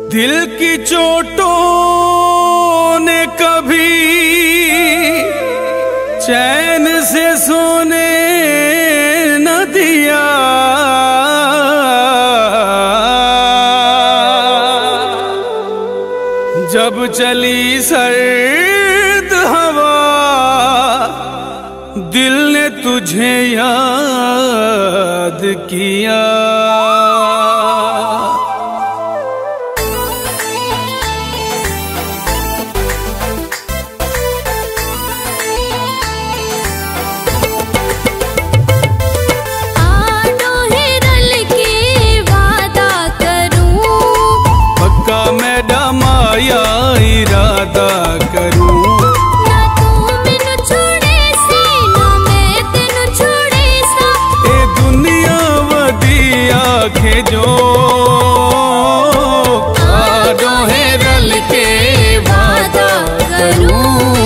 दिल की चोटों ने कभी चैन से सोने न दिया, जब चली सर्द हवा दिल ने तुझे याद किया। या इरादा करूं ना तू मैनू छोड़े सी ना मैं तेनू छोड़े सा, ए दुनिया वधिया खे जो आडो है रल के वादा करूं।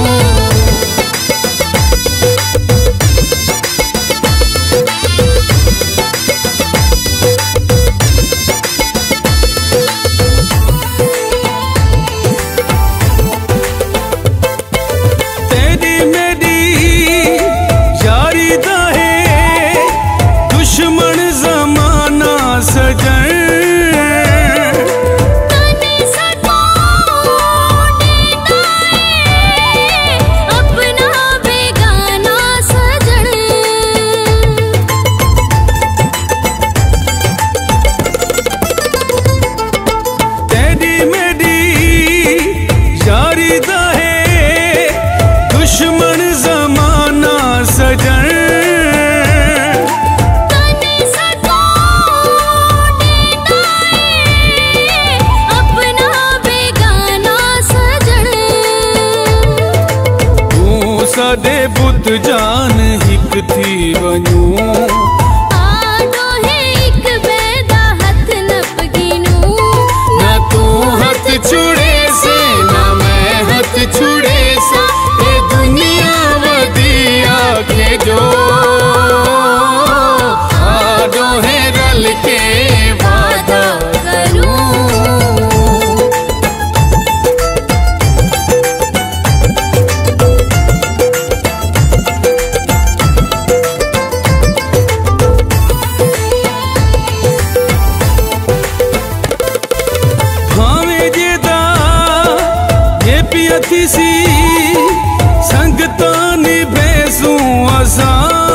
दे बुत जान हिक थी वनूं आडो है एक बेदा हथ नप गिनूं, ना तू हथ छुड़े से ना मैं हथ छुड़े सा, ए दुनिया वधिया खे जो आडो है रल के वादा करूं। थी सी संगता निभेसूं असां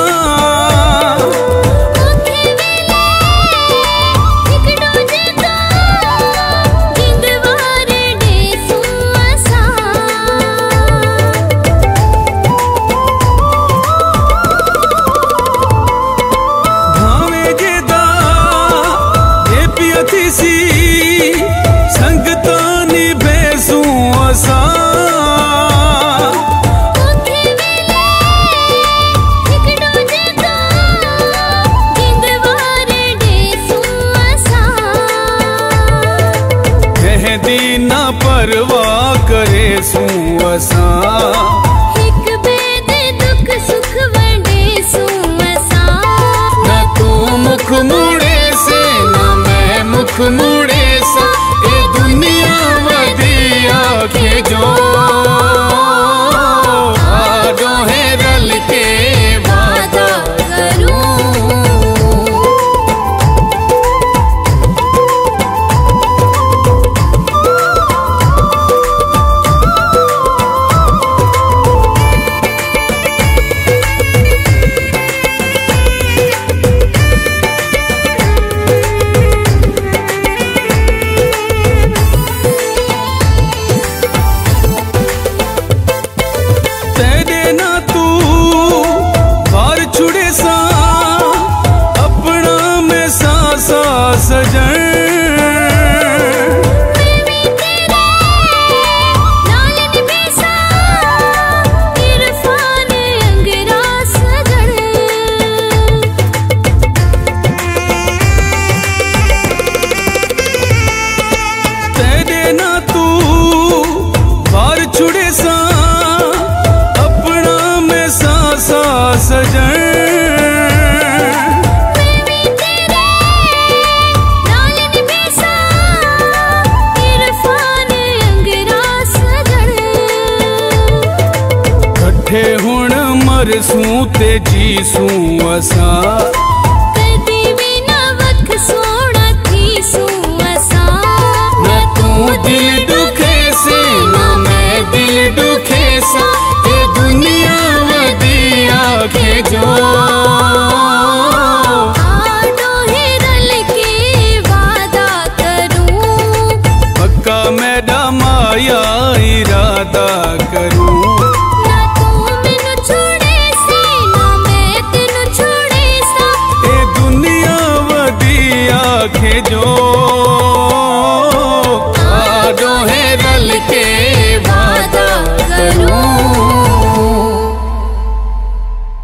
भावे जेदा ये पिया थी सी संगता निभेसूं असां ना परवाह करे सूं असां हिक बेदे दुख सुख वंडे सूं असां, ना तू मुख मुड़े से ना मैं मुख मुड़े सा, ए दुनिया वधिया खे जो आडो है रल के वादा करूं। ते जीसू असा कदी भी ना वख सोना थी सू असा न तू दिल दुखे से न मैं दिल दुखे सा ये दुनिया वदी आखे जो